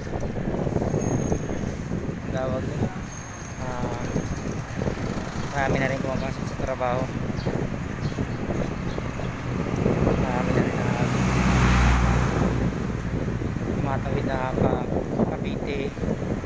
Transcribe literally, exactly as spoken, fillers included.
ang tawag nito, uh, marami na rin pumapasok sa trabaho, marami na rin na tumatawid na pa Cavite,